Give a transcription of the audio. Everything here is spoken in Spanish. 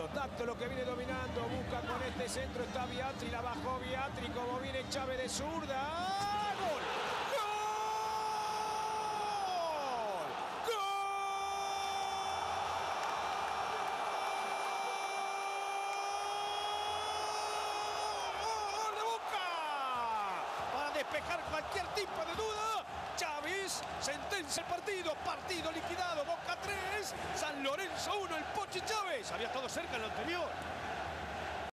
Tacto lo que viene dominando. Busca con este centro. Está Biatri. La bajó Biatri. Como viene Chávez de zurda. ¡Gol! Despejar cualquier tipo de duda. Chávez sentencia el partido. Partido liquidado. Boca 3, San Lorenzo 1. El Pochi Chávez había estado cerca en lo anterior.